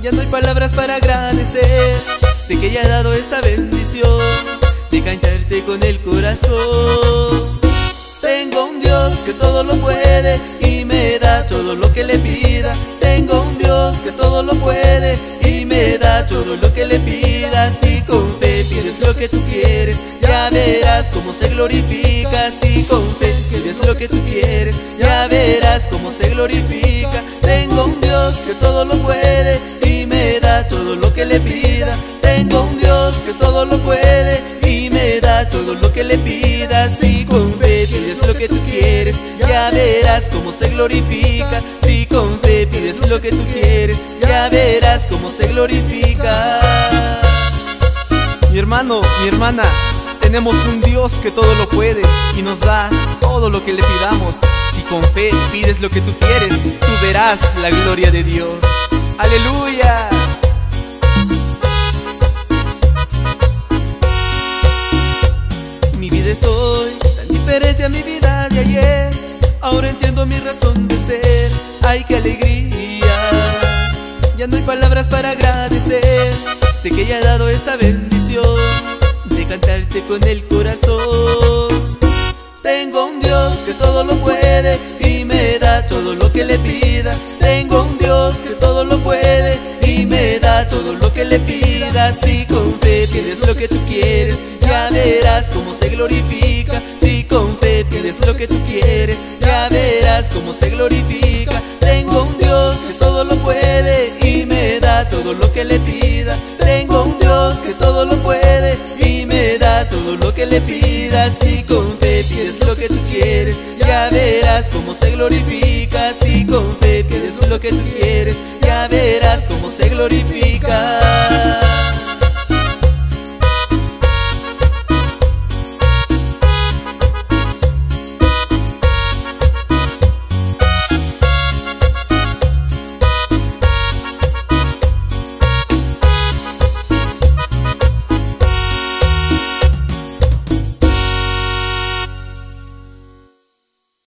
Ya no hay palabras para agradecer de que haya dado esta bendición de cantarte con el corazón. Tengo un Dios que todo lo puede y me da todo lo que le pida. Tengo un Dios que todo lo puede y me da todo lo que le pida. Si con fe pides lo que tú quieres, ya verás cómo se glorifica. Si con fe pides lo que tú quieres, ya verás cómo se glorifica. Tengo un Dios que todo lo puede y me da todo lo que le pida. Tengo un Dios que todo lo puede y me da todo lo que le pida. Si con fe pides lo que tú quieres, ya verás cómo se glorifica. Si con fe pides lo que tú quieres, ya verás cómo se glorifica. Mi hermano, mi hermana, tenemos un Dios que todo lo puede y nos da todo lo que le pidamos. Si con fe pides lo que tú quieres, tú verás la gloria de Dios. ¡Aleluya! Mi vida es hoy tan diferente a mi vida de ayer. Ahora entiendo mi razón de ser. ¡Ay, qué alegría! Ya no hay palabras para agradecer de que haya dado esta bendición de cantarte con el corazón. Tengo un Dios que todo lo puede y me da todo lo que le pida. Tengo un Dios que todo lo puede y me da todo lo que le pida. Si con fe pides lo que tú quieres, ya verás cómo se glorifica. Si con fe pides lo que tú quieres, ya verás cómo se glorifica. Tengo un Dios que todo lo puede y me da todo lo que le pida. Tengo un Dios que todo lo puede y me da todo lo que le pida. Si con fe pides lo que tú quieres, ya verás cómo se glorifica. Si con fe pides lo que tú quieres, ya verás cómo se glorifica.